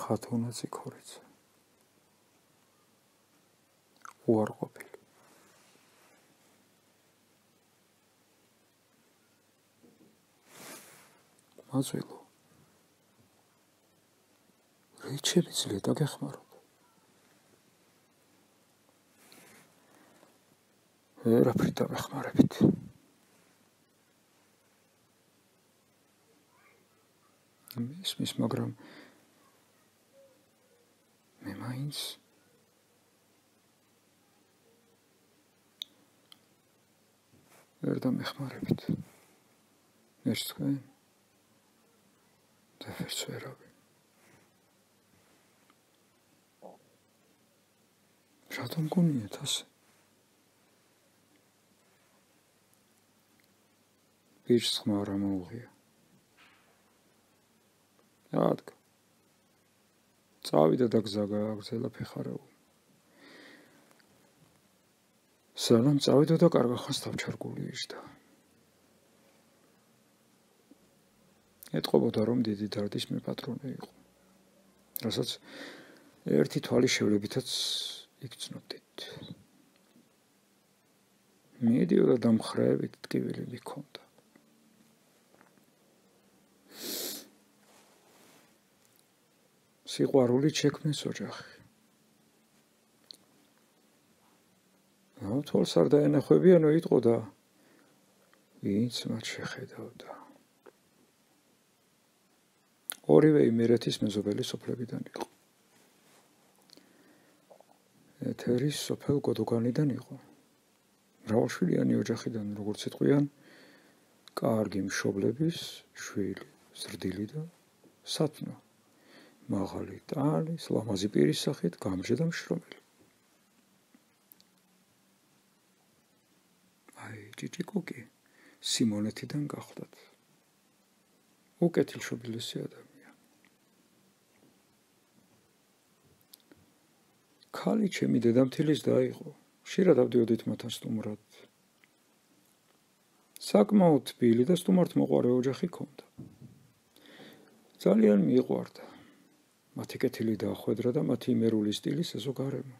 ხათუნა ციქორიძე უარყოფილი მაწვილო რეჩები ძლია დაგეხმაროთ ვერაფრით დამეხმარებით მის მაგრამ მე მაინც ვერ დამეხმარებით ეს თქვენ და ვერც ვერავინ რატომ გონიათ ასე ვირს ხმა რა მოუღია რადგან წავიდა და გზა გააგრძელა ფეხარაულ სანამ წავიდა და კარგახანს დავჩარგული იჯდა ეტყობოდა რომ დიდი დარდის მე პატრონი იყო რასაც ერთი თვალი შევლებითაც იგრძნობდით მიდიოდა დამხრეებით ტკივილი მქონდა სიყვარული შექმნეს ოჯახი თვალს არ დაენახვებიანო იტყოდა ვინც მათ შეხედავდა ორივე იმერეთის მეზობელი სოფლებიდან იყო ეთერის სოფელ გოდოგანიდან იყო მრავალშვილიანი ოჯახიდან როგორც იტყვიან კარგი მშობლების შვილი ზრდილი და სათნო მაღალი ტალის ლამაზი პირის სახით გამჟე და მშრომელი ჭიჭიკუკი სიმონეთიდან გახდათ უკეთილშობილესი ადამიანი ქალი ჩემი დედამთილის და იყო ხშირად ავდიოდით მათთან სტუმრად საკმაოდ თბილი და სტუმართმოყვარე ოჯახი ჰქონდა ძალიან მიიყვარდა მათი კეთილი დაახვედრა და მათი იმერული სტილის ეზოგარება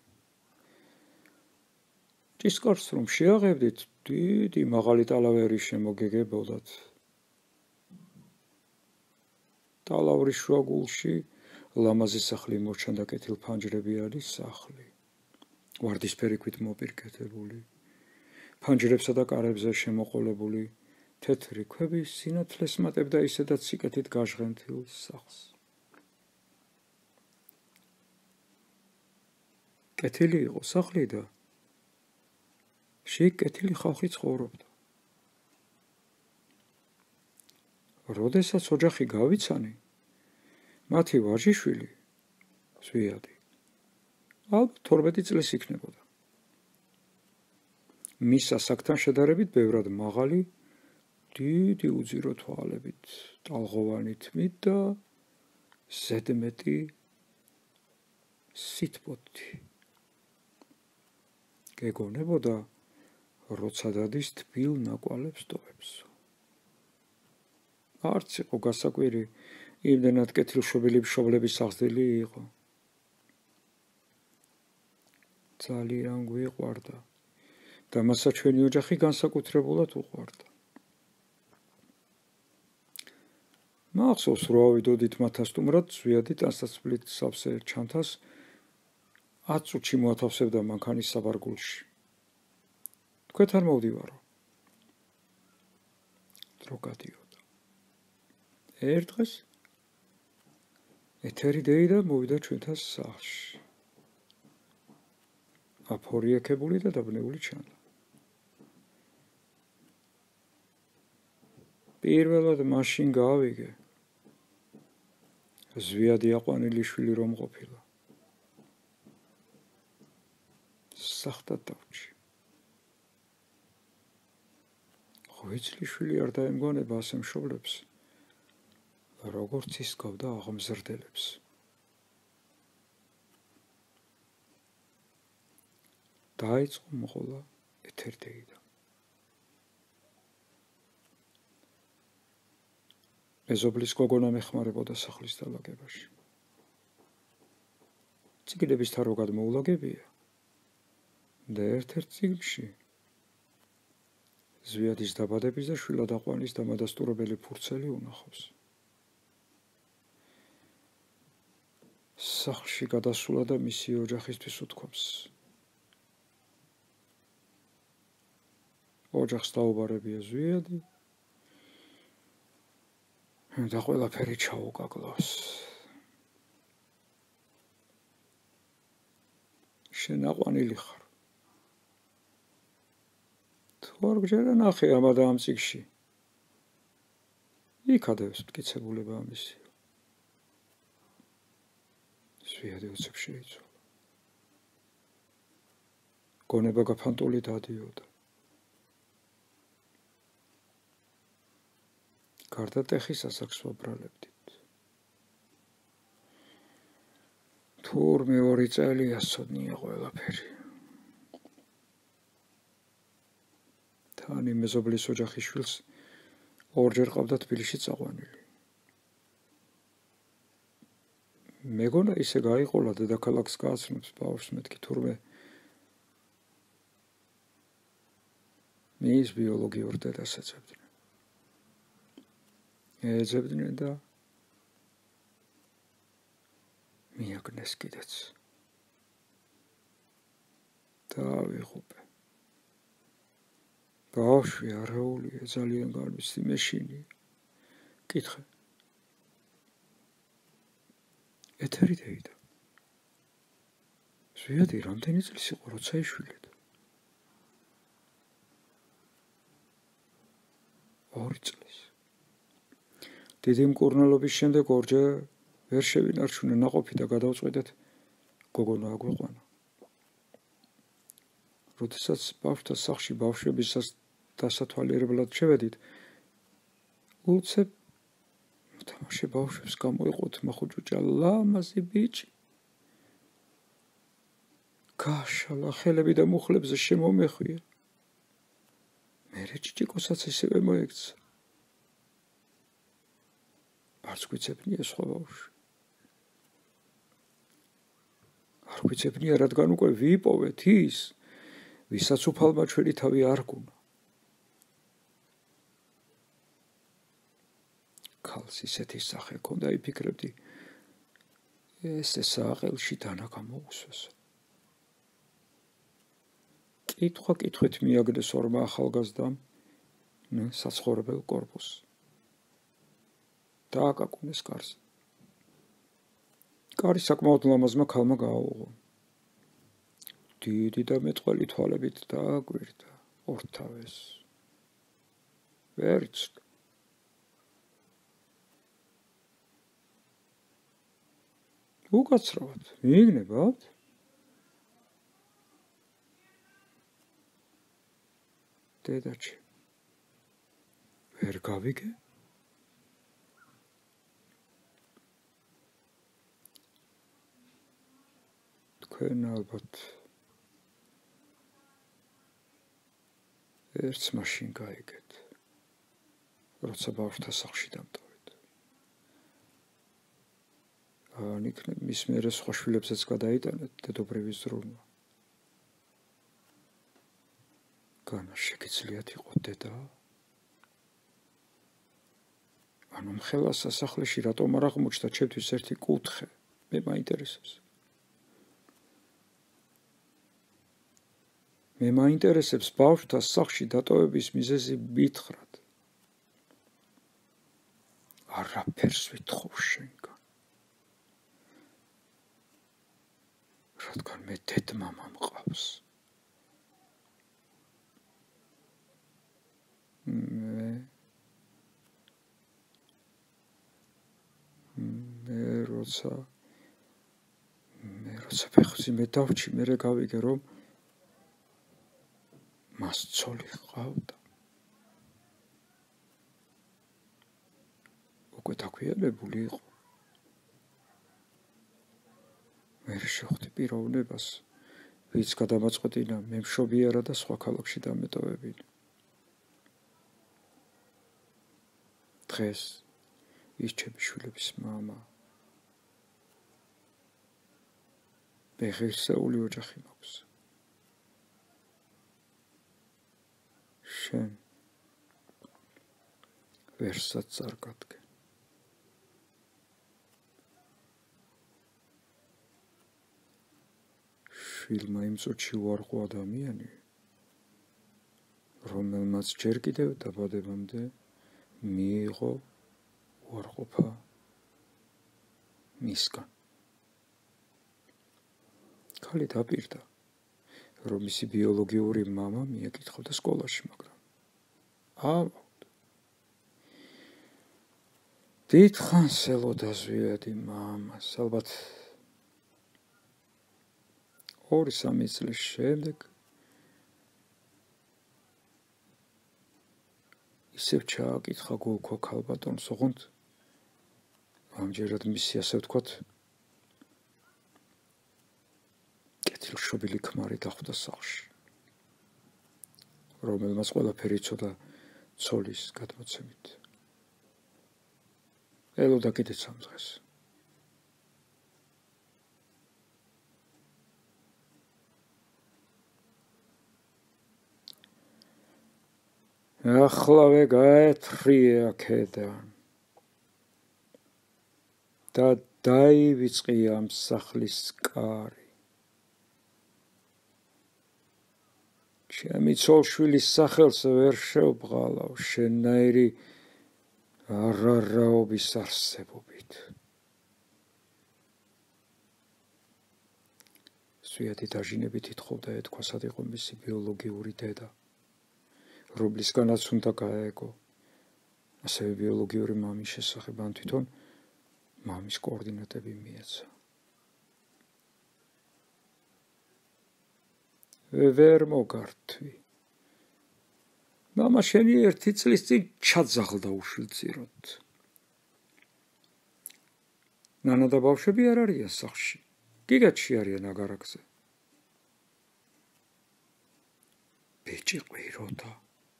ჭისკარს რომ შეაღებდით დიდი მაღალი ტალავერის შემოგეგებოდათ ტალავრის შუაგულში ლამაზი სახლი მოჩანდა კეთილფანჯრებიანი სახლი ვარდისფერი ქვით მოპირკეთებული ფანჯრებსა და კარებზე შემოყოლებული თეთრი ქვები სინათლეს მატებდა ისედაც სიკეთით გაჟღენთილ სახლს კეთილი იყო სახლი და კეთილი ხალხი ცხოვრობდა. როდესაც ოჯახი გავიცანი, მათი ვაჟიშვილი, ზვიადი, ალბათ 12 წლის იქნებოდა. მის ასაკთან შედარებით ბევრად მაღალი, დიდი უძირო თვალებით, ტალღოვანი თმით და ზედმეტი სითბოთი. გეგონებოდა როცა დადის თბილ ნაკვალებს ტოვებს. არც იყო გასაკვირი, იმდენად კეთილშობილი მშობლების აღზრდილი იყო. ძალიან გვიყვარდა და მასა ჩვენი ოჯახი განსაკუთრებულად უყვარდა. მახსოვს რომ ავიდოდით მათთან სტუმრად, ზვიადი ტანსაცმლით სავსე ჩანთას 10 წუთში მოათავსებდა მანქანის საბარგულში. თქვენ არ მოვდივარო. დრო გადიოდა. ერთ დღეს ეთერი დეიდა მოვიდა ჩვენთან სახლში. აფორიაქებული და დაბნეული ჩანდა. პირველად მაშინ გავიგე. ზვიადი აყვანილი შვილი რომ ყოფილა. სახტად დავჭი. ღვიძლი შვილი არ დაემგონება ასე მშობლებს, როგორც ისგავდა აღმზრდელებს. დაიწყო მოყოლა ეთერდეიდა. მეზობლის გოგონა მეხმარებოდა სახლის დალაგებაში. წიგნების თან რო გადმოულაგებია და ერთ-ერთ წიგნში ზვიადის დაბადების და შვილადაყვანის დამადასტურებელი ფურცელი უნახავს. სახლში გადასულა და მისი ოჯახისთვის უთქვამს. ოჯახს დაუბარებია ზვიადი და ყველაფერი ჩაუკაკლავს. შენ აყვანილი ხარ. თუ არ გჯერა ნახე ამა და ამ წიგნში. იქადევს მტკიცებულება ამისი. ზვიადი უცებ შეიცვალა. გონება გაფანტული დადიოდა. გარდა ტეხის ასაკს ვაბრალებდით. თურმე 2 წელია სცოდნია ყველაფერი. თანი მეზობლის ოჯახის შვილს 2-ჯერ ყავდა თბილისში წაყვანილი. მეგონა ისე გაიყოლა დედაქალაქს გააცნობს ბავშვს მეთქი თურმე მის ბიოლოგიურ დედას ეძებდნენ. ეძებდნენ და მიაგნეს კიდეც. დავიღუპე. ბავშვი არეულია ძალიან განვიცდი მეშინია. კითხე. ეთერი დეიდა. ზვიადი რამდენი წლის იყო როცა იშვილეთ? 2 წლის. დიდი მკურნალობის შემდეგ 2-ჯერ ვერ შევინარჩუნე ნაყოფი და გადავწყვეტეთ გოგონა აგვიყვანა. როდესაც ბავშვთა სახლში ბავშვებისას დასათვალიერებლად შევედით, უცებ თამაში ბავშვებს გამოიყოთ მახუჯუჭა ლამაზი ბიჭი. გაშალა ხელები და მუხლებზე შემომეხვია. მერე ჭიჭიკოსაც ისევე მოექცა. არც გვიცებნია სხვა ბავშვი. არ გვიცებნია, რადგან უკვე ვიპოვეთ ის, ვისაც უფალმა ჩვენი თავი არ გუნა. ქალს ისეთი სახე ჰქონდა, იფიქრებდი, ესე საყელში დანა გამოუსვეს. კითხვა კითხვით მიაგნეს 2 ახალგაზრდამ საცხოვრებელ კორპუსს. დააკაკუნეს კარზე. კარი საკმაოდ ლამაზმა ქალმა გააუღო. დიდი და მეტყველი თვალებით დააგვირდა ორთავეს. ვერ იცნო. უკაცრავად, მიიგნებათ? დედაჩი, ვერ გავიგე? თქვენ ალბათ ერთს მაშინ გაიგეთ, როცა ბავშვთა სახლში დამტოვეთ. ან იქნებ მის მერე სხვა შვილებსაც გადაიტანეთ დედობრივი ზრუნვა. განა შეგიძლიათ იყო დედა? ანუ მხელა სასახლეში რატომ არ აღმოჩნდა ჩემთვის ერთი კუთხე? მე მაინტერესებს. მე მაინტერესებს ბავშვთა სახლში დატოვების მიზეზი მითხრათ. არაფერს ვითხოვ შენგან. რადგან მე დედმამა მყავს. მე როცა ფეხზე მე დავჭი, მერე გავიგე, რომ მას ცოლი ჰყავდა. უკვე დაქვიანებული იყო. მე შეხვდი პიროვნებას, ვინც გადამაწყვეტინა მე მშობიარა და სხვა ქალაქში დამეტოვებინა. დღეს ის ჩემი შვილების მამა. მე ღირსეული ოჯახი მაქვს. შენ ვერსად არ გადგენ. შვილმა იმ წუთში უარყო ადამიანი, რომელმაც ჯერ კიდევ დაბადებამდე მიიღო უარყოფა მისგან. ქალი დაპირდა, რომ მისი ბიოლოგიური მამა მიეკითხოდა სკოლაში, მაგრამ დიდხანს ელოდა ზვიადი მამას, ალბათ 2-3 წლის შემდეგ ისევ ჩააკითხა გულქო ქალბატონს, ოღონდ ამჯერად მისი ასე ვთქვათ კეთილშობილი ქმარი დახვდა სახლში, რომელმაც ყველაფერი იცოდა ცოლის გადმოცემით. ელოდა კიდეც ამ დღეს. ახლავე გაეთრიე აქედან და დაივიწყია ამ სახლის კარი. ჩემი ცოლშვილის სახელს ვერ შევბღალავ შენნაირი არარაობის არსებობით. ზვიადი დაჟინებით ითხოვდა ეთქვა, სად იყო მისი ბიოლოგიური დედა, რომლისგანაც უნდა გაეგო, ასევე ბიოლოგიური მამის შესახებ, ან თვითონ მამის კოორდინატები მიეცა. ვერ მოგართვი. მამა შენი 1 წლის წინ ჩაძაღლდა უშვილწიროდ. ნანა და ბავშვები არ არიან სახლში. გიგათში არიან აგარაკზე. ბიჭი ყვიროდა.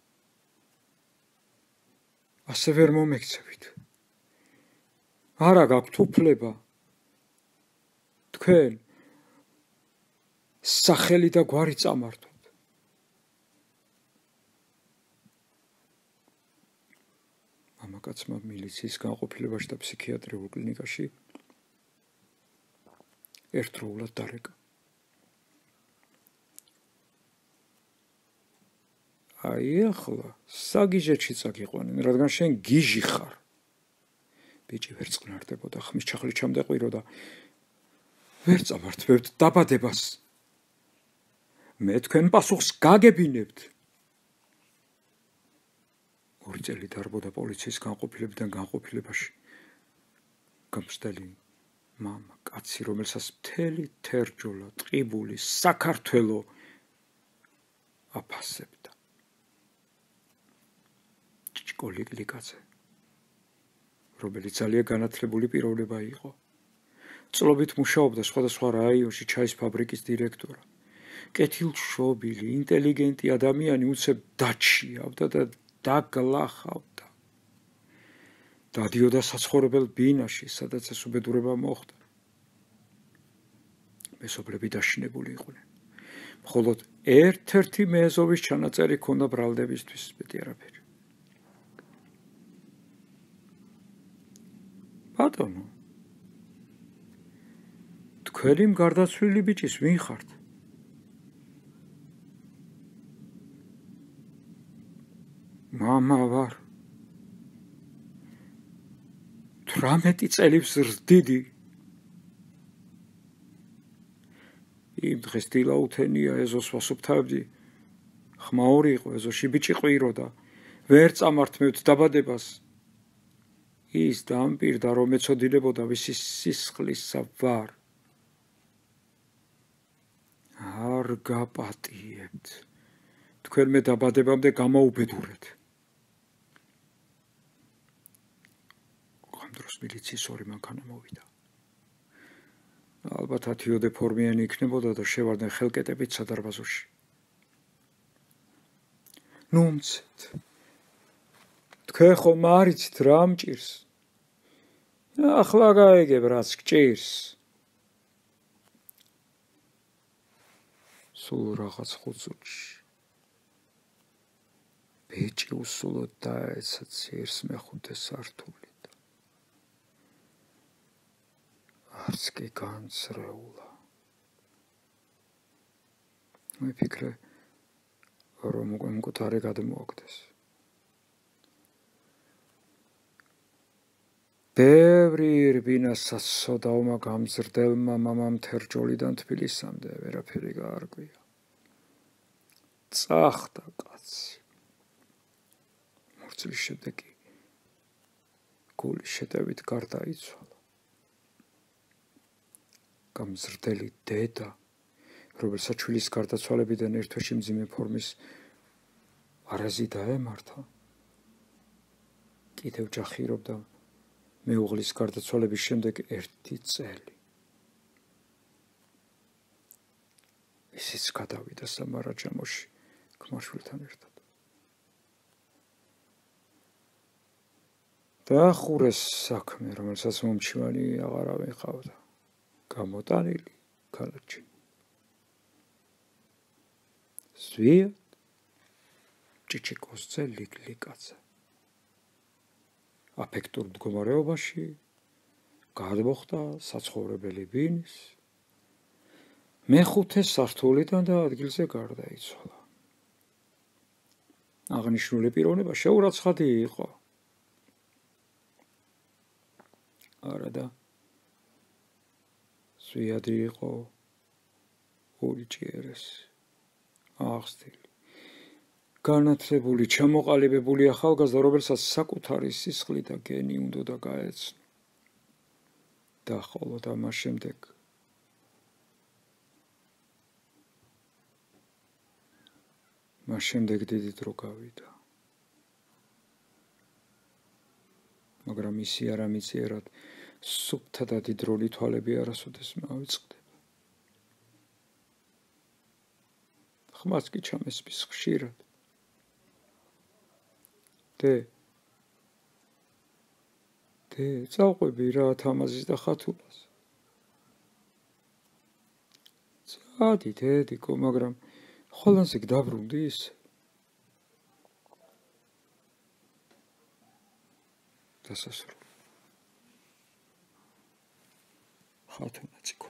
ასე ვერ მომექცევით. არა გაქვთ უფლება. თქვენ სახელი და გვარი წამართოთ. მამაკაცმა მილიციის განყოფილებაში და ფსიქიატრიულ კლინიკაში ერთდროულად დარეკა. აი ახლა საგიჟეთში წაგიყვანენ, რადგან შენ გიჟი ხარ. ბიჭი ვერ წყნარდებოდა, ხმის ჩახლით ჩამდეყვიროდა. ვერ წამართვებთ დაბადებას. მე თქვენ პასუხს გაგებინებთ. 2 წელი დარბოდა პოლიციის განყოფილებიდან განყოფილებაში. გამსტელი მამა, კაცი, რომელსაც მთელი თერჯოლა, ტყიბული, საქართველო აფასებდა. ჭკოლიკლი კაცი, რომელიც ძალიან განათლებული პიროვნება იყო. წლობით მუშაობდა სხვადასხვა რაიონში ჩაის ფაბრიკის დირექტორად. კეთილშობილი, ინტელიგენტი ადამიანი უცებ დაჩიავდა და დაგლახავდა. დადიოდა საცხოვრებელ ბინაში, სადაც ეს უბედურება მოხდა. მეზობლები დაშინებული იყვნენ. მხოლოდ ერთ-ერთი მეზობის ჩანაწერი ჰქონდა ბრალდებისთვის, მეტი არაფერი. ბატონო, თქვენი გარდაცვლილი ბიჭის ვინ ხართ? მამა ვარ. 18 წელი ვზრდიდი. იმ დღეს დილაუთენია ეზოს ვასუფთავებდი. ხმა 2 იყო, ეზოში ბიჭი ყვიროდა. ვერ წამართმევთ დაბადებას. ის დამპირდა, რომ ეცოდინებოდა ვისი სისხლისა ვარ. არ გაპატიებთ. თქვენ მე დაბადებამდე გამოუბედურეთ. დღეს მილიციის 2 მანქანა მოვიდა. ალბათ 10-ოდე ფორმიანი იქნებოდა და შევარდნენ ხელკეტებით სადარბაზოში. ნუმცეთ. თქვენ ხომ არიცით რა მჭირს? ახლა გაიგებ რაც გჭირს. სულ რაღაც 5 წუთში ბეჭი უსულოდ დაეცა ცირს მეხუთე სართულიდან. არც კი განცრეულა. მიფიქრე, რომ უკვე მკვდარი გადმოაგდეს. ბევრი ირბინა სასოდაომა გამზრდელმა მამამ თერჯოლიდან თბილისამდე ვერაფერი გაარკვია. წახდა კაცი. მორწილის შემდეგ კი გულის შეტევით გარდაიცვალა. გამზრდელი დედა, რომელსაც შვილის გარდაცვალებიდან ერთ თვეში მძიმე ფორმის არაზი დაემართა, კიდევ ჯახირობდა მეუღლის გარდაცვალების შემდეგ 1 წელი. ისიც გადავიდა სამარაჯამოში ქმარშვილთან ერთად. დაახურეს საქმე, რომელსაც მომჩივანი აღარავინ ყავდა. გამოტანილი ქალაჩი. ზვიად ჭიჭიკოსზე ლიგლიკაძე. აფექტურ მდგომარეობაში გადმოხდა საცხოვრებელი ბინის მეხუთე სართულიდან და ადგილზე გარდაიცვალა. აღნიშნული პიროვნება შეურაცხადი იყო. არადა ზვიადი იყო ურიჭიერესი, აღზრდილი, განათლებული, ჩამოყალიბებული ახალგაზრდა, რომელსაც საკუთარი სისხლი და გენი უნდა გაეცნო. და ხოლო და მას შემდეგ დიდი დრო გავიდა. მაგრამ ისი არ ამიწიერად სუფთა და დიდროლი თვალები არასოდეს მავიწყდება. ხმას კი ჩამესმის ხშირად. დე, წავყვები რა თამაზის და ხათულას. წადი, დედიკო, მაგრამ ხოლანზე გდაბრუნდი ისე. დასასრული. ხათუნა ციკო.